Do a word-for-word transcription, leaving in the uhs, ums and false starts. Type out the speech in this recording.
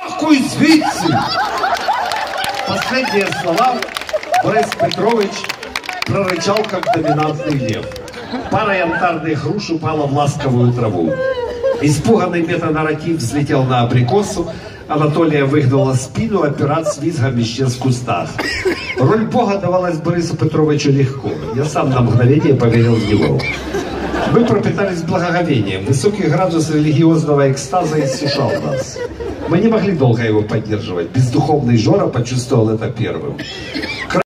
нахуй звідси! Последние слова Борис Петрович прорычал, как доминантный лев. Пара янтарных груш упала в ласковую траву. Испуганный метанарратив взлетел на абрикосу. Анатолия выгнала спину, а пират с визгом исчез в кустах. Роль Бога давалась Борису Петровичу легко. Я сам на мгновение поверил в него. Мы пропитались благоговением. Высокий градус религиозного экстаза иссушал нас. Мы не могли долго его поддерживать. Бездуховный Жора почувствовал это первым.